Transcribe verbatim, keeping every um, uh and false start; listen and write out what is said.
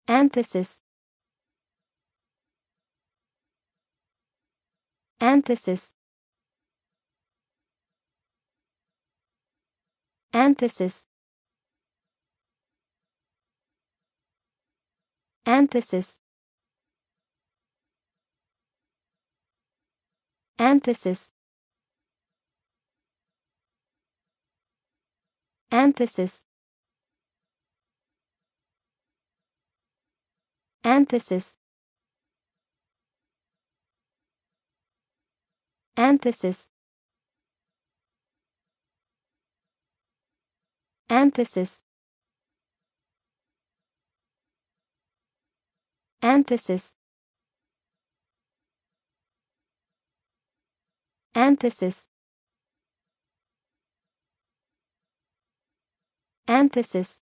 Anthesis. Anthesis. Anthesis. Anthesis. Anthesis. Anthesis. Anthesis. Anthesis. Anthesis. Anthesis. Anthesis. Anthesis.